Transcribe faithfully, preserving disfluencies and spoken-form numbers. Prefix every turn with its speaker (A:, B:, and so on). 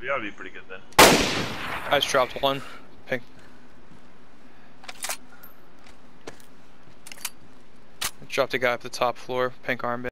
A: We gotta be pretty good then.
B: I just dropped one. Pink. Dropped a guy up the top floor, pink armband.